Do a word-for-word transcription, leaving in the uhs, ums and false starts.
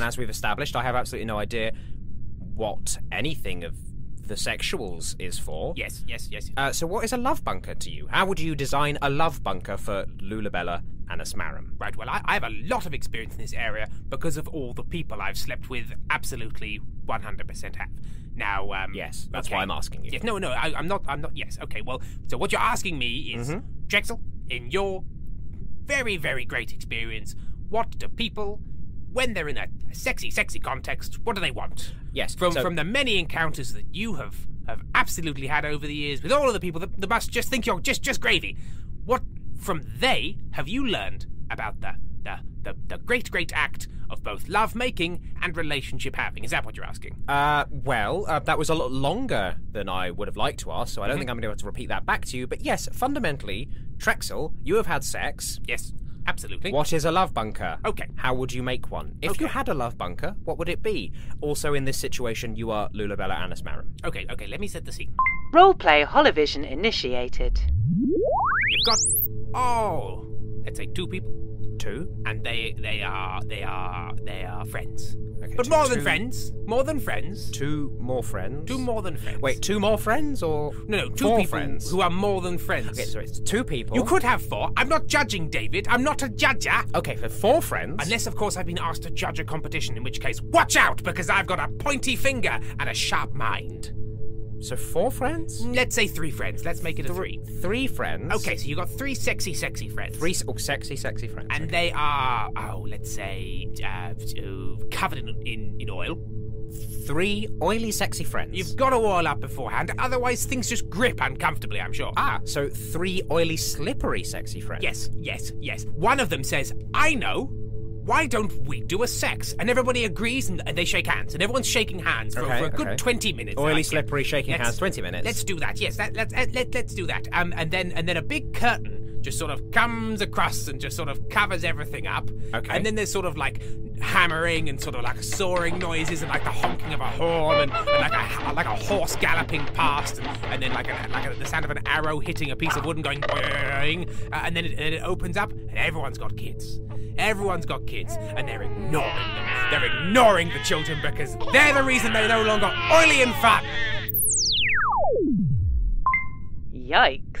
And as we've established, I have absolutely no idea what anything of the sexuals is for. Yes, yes, yes. Uh, so what is a love bunker to you? How would you design a love bunker for Lulabella and Asmarum? Right, well, I, I have a lot of experience in this area because of all the people I've slept with absolutely one hundred percent have. Now, um... Yes, that's okay. why I'm asking you. Yes, no, no, I, I'm not, I'm not, yes, okay, well, so what you're asking me is, Mhm. Drexel, in your very, very great experience, what do people, when they're in a sexy, sexy context, what do they want? Yes. From so, from the many encounters that you have, have absolutely had over the years with all of the people that, that must just think you're just, just gravy, what from they have you learned about the, the, the, the great, great act of both love-making and relationship-having? Is that what you're asking? Uh, well, uh, that was a lot longer than I would have liked to ask, so I don't Mhm. think I'm going to be able to repeat that back to you. But yes, fundamentally, Trexel, you have had sex. Yes, absolutely. What is a love bunker? Okay. How would you make one? If you Okay. had a love bunker, what would it be? Also, in this situation, you are Lulabella and Asmarum. Okay, okay, let me set the scene. Roleplay Holovision initiated. You've got, oh, let's say two people, Two? and they they are they are they are friends. Okay, But two- more than two- friends, more than friends, Two more friends? two more than friends. Wait, two more friends or no, no, two four people friends? who are more than friends. Okay, so it's two people. You could have four. I'm not judging, David. I'm not a judger. Okay, for four friends. Unless, of course, I've been asked to judge a competition, in which case, watch out, because I've got a pointy finger and a sharp mind. So four friends? Let's say three friends. Let's make it a three. Three friends. Okay, so you got three sexy, sexy friends. Three oh, sexy, sexy friends. And okay. they are, oh, let's say, uh, uh, covered in, in, in oil. Three oily, sexy friends. You've got to oil up beforehand, otherwise things just grip uncomfortably, I'm sure. Ah, so three oily, slippery, sexy friends. Yes, yes, yes. One of them says, I know. Why don't we do a sex? And everybody agrees and, and they shake hands. And everyone's shaking hands for, Okay, for a good okay. twenty minutes. Oily, I like it. slippery, shaking Let's- hands, twenty minutes. Let's do that. Yes, that, let's uh, let, let's do that. Um, and then and then a big curtain just sort of comes across and just sort of covers everything up. Okay. And then there's sort of like hammering and sort of like sawing noises and like the honking of a horn and, and like a like a horse galloping past and, and then like a, like a, the sound of an arrow hitting a piece of wood and going boing. Uh, and then it, and it opens up and everyone's got kids. Everyone's got kids, and they're ignoring them. They're ignoring the children because they're the reason they're no longer oily and fun. Yikes.